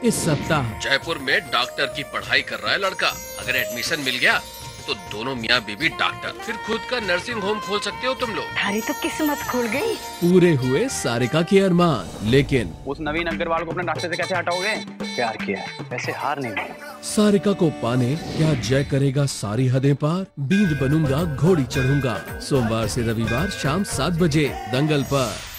इस सप्ताह। जयपुर में डॉक्टर की पढ़ाई कर रहा है लड़का, अगर एडमिशन मिल गया तो दोनों मियाँ बीबी डॉक्टर, फिर खुद का नर्सिंग होम खोल सकते हो तुम लोग। हमारी तो किस्मत खुल गई। पूरे हुए सारिका के अरमान, लेकिन उस नवीन अग्रवाल को अपने रास्ते से कैसे हटाओगे? प्यार किया है, वैसे हार नहीं मानी। सारिका को पाने क्या जय करेगा सारी हदें पार? बींद बनूंगा घोड़ी चढ़ूंगा, सोमवार से रविवार शाम 7 बजे दंगल पर।